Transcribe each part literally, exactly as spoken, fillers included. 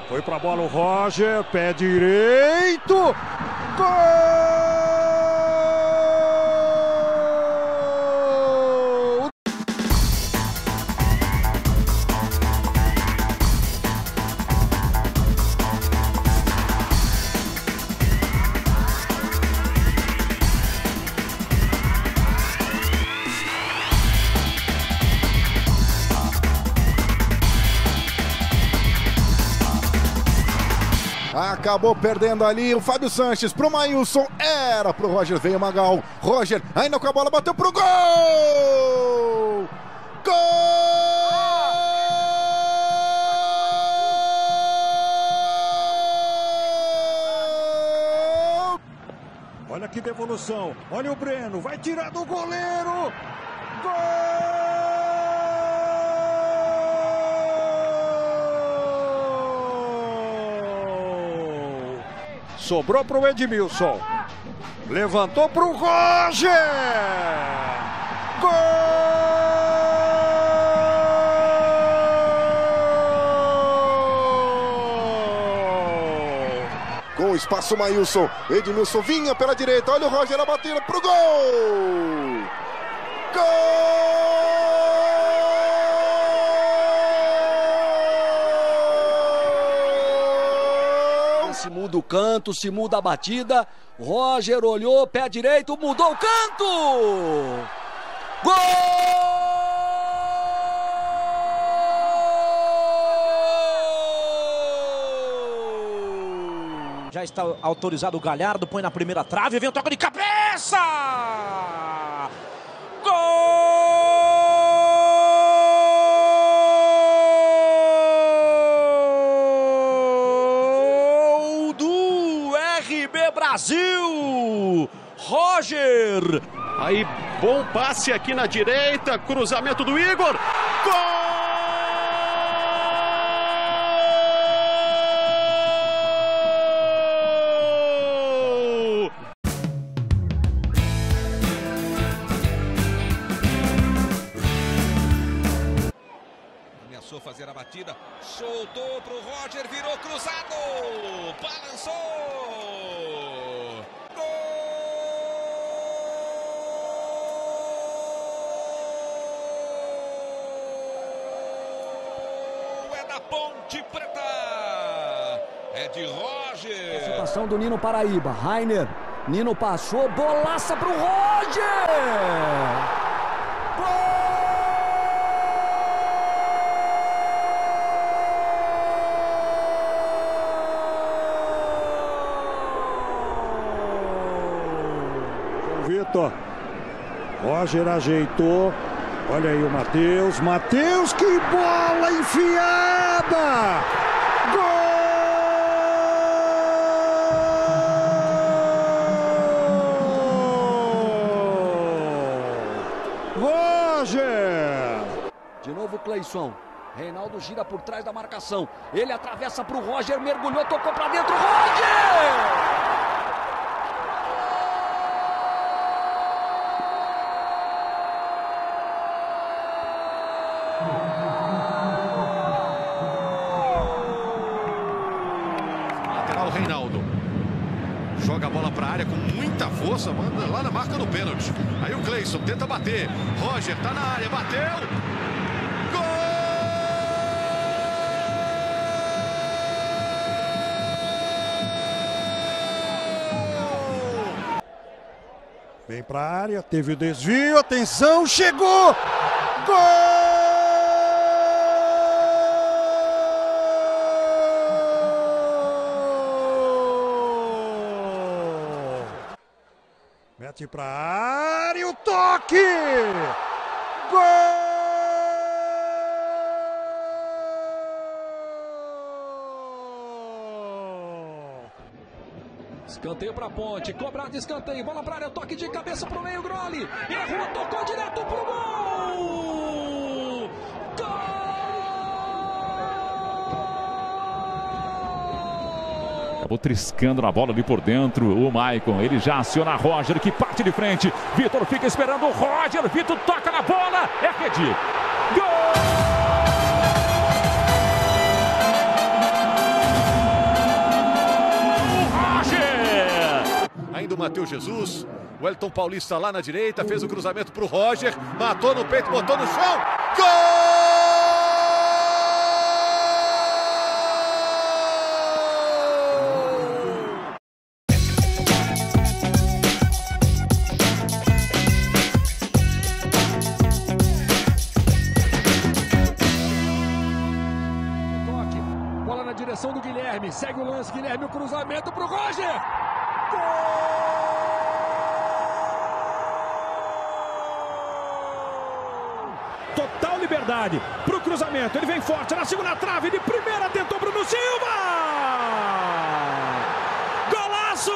Foi pra bola o Roger, pé direito. Gol! Acabou perdendo ali o Fábio Sanches pro Maílson, era pro Roger, veio o Magal, Roger ainda com a bola, bateu pro gol! Gol! Olha que devolução, olha o Breno, vai tirar do goleiro! Gol! Sobrou para o Edmilson. Levantou para o Roger. Gol! Com o espaço Maílson. Edmilson vinha pela direita. Olha o Roger, a batida para o gol! Gol! Se muda o canto, se muda a batida. Roger olhou, pé direito, mudou o canto! Gol! Já está autorizado o Galhardo, põe na primeira trave, vem o toque de cabeça! Gol! R B Brasil, Roger. Aí, bom passe aqui na direita, cruzamento do Igor. Gol! Ameaçou fazer a batida, soltou pro Roger, virou cruzado, balançou. Ponte Preta, é de Roger. Participação do Nino Paraíba, Rainer, Nino passou, bolaça pro Roger! Gol! João Vitor, Roger ajeitou. Olha aí o Matheus, Matheus, que bola enfiada! Gol! Roger! De novo o Cleison, Reinaldo gira por trás da marcação, ele atravessa pro Roger, mergulhou, tocou pra dentro, Roger! Lateral Reinaldo. Joga a bola para a área com muita força, manda lá na marca do pênalti. Aí o Cleison tenta bater. Roger tá na área, bateu. Gol! Vem pra área, teve o desvio, atenção, chegou! Gol! Mete pra área, o toque! Gol! Escanteio pra Ponte, cobrado de escanteio, bola pra área, toque de cabeça pro meio, Groli, errou, tocou direto pro gol! Gol! Acabou triscando na bola ali por dentro o Maicon, ele já aciona Roger, que parte de frente, Vitor fica esperando o Roger, Vitor toca na bola, é rede, gol! Matheus Jesus. O Wellington Paulista lá na direita, fez o cruzamento para o Roger, matou no peito, botou no chão. Gol! Bola na direção do Guilherme, segue o lance, Guilherme, o cruzamento pro Roger! Gol! Total liberdade pro cruzamento, ele vem forte na segunda trave, de primeira tentou Bruno Silva! Golaço!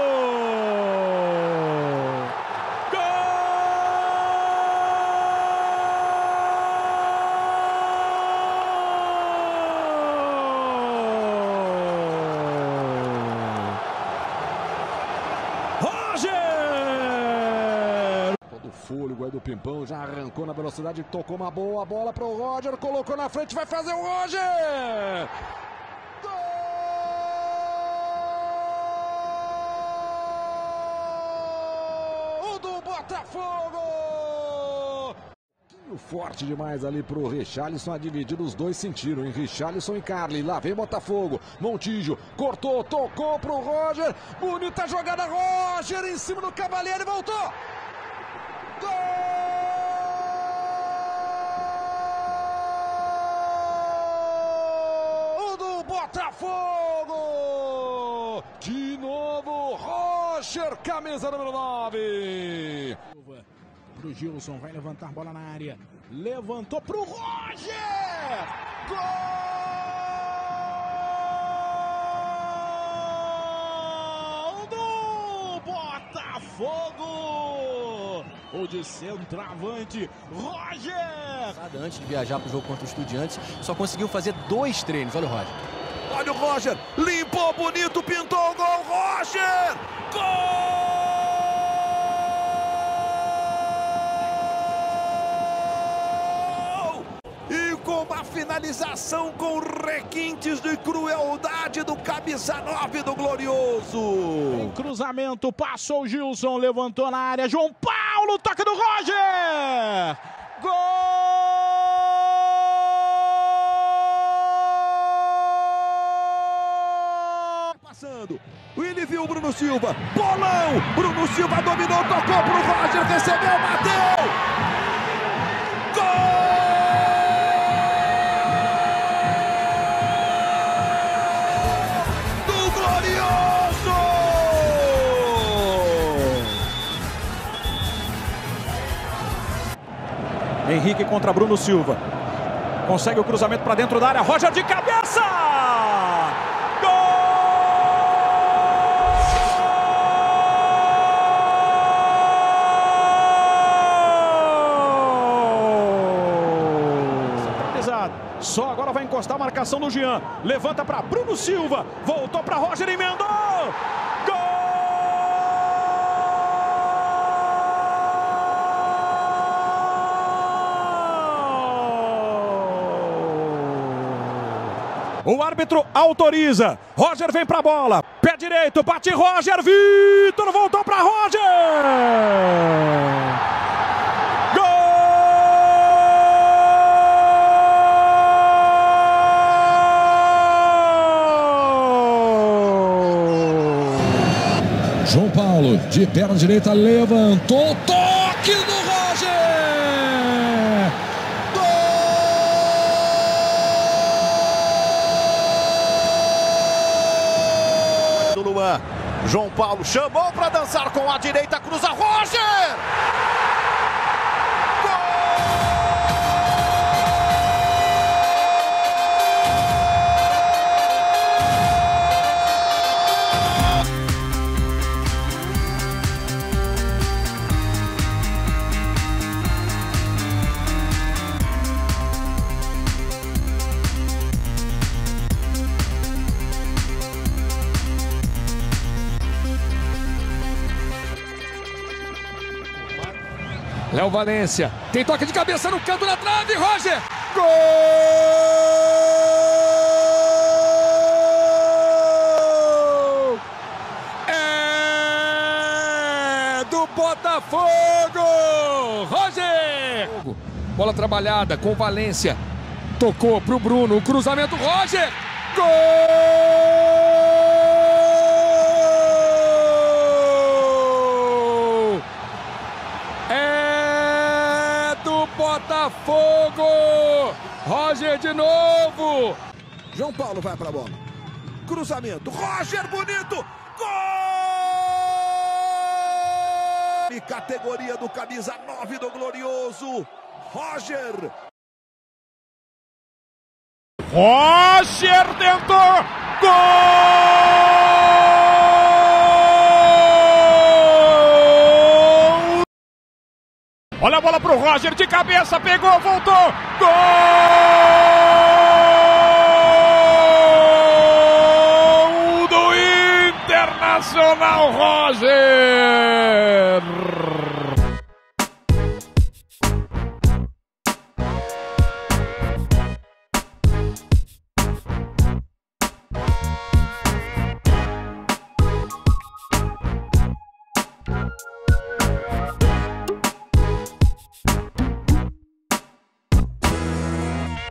Fôlego aí do Pimpão, já arrancou na velocidade, tocou uma boa bola pro Roger, colocou na frente, vai fazer o Roger! Gol do Botafogo! Forte demais ali pro Richarlison, a dividir, os dois sentiram, hein? Richarlison e Carly, lá vem Botafogo, Montijo, cortou, tocou pro Roger, bonita jogada, Roger em cima do Cavalieri, voltou! Gol do Botafogo! De novo, Roger, camisa número nove. Pro Gilson, vai levantar bola na área. Levantou pro Roger! Gol do Botafogo! O de centroavante, Roger! Antes de viajar para o jogo contra o Estudiantes, só conseguiu fazer dois treinos. Olha o Roger. Olha o Roger, limpou bonito, pintou o gol, Roger! Gol! E com uma finalização com requintes de crueldade do camisa nove do Glorioso. Em cruzamento, passou o Gilson, levantou na área, João Paulo, toque do Roger! Gol! Passando, ele viu o Bruno Silva, bolão, Bruno Silva dominou, tocou pro Roger, recebeu, bateu! Gol! Do Glorioso! Henrique contra Bruno Silva. Consegue o cruzamento para dentro da área. Roger de cabeça! Gol! Centralizado. Só agora vai encostar a marcação do Jean. Levanta para Bruno Silva. Voltou para Roger e emendou! O árbitro autoriza. Roger vem pra bola. Pé direito, bate Roger. Vitor voltou pra Roger. Gol! João Paulo, de perna direita, levantou. Toque do Roger! João Paulo chamou para dançar com a direita, cruza Roger! Léo Valência, tem toque de cabeça no canto da trave, Roger! Gol! É Botafogo! Roger! Bola trabalhada com Valência. Tocou pro Bruno. O cruzamento, Roger! Gol! É do Botafogo! Roger de novo! João Paulo vai pra bola. Cruzamento. Roger, bonito! Gol! E categoria do camisa nove do Glorioso. Roger. Roger tentou. Gol! Olha a bola pro Roger de cabeça, pegou, voltou. Gol! Do Internacional, Roger!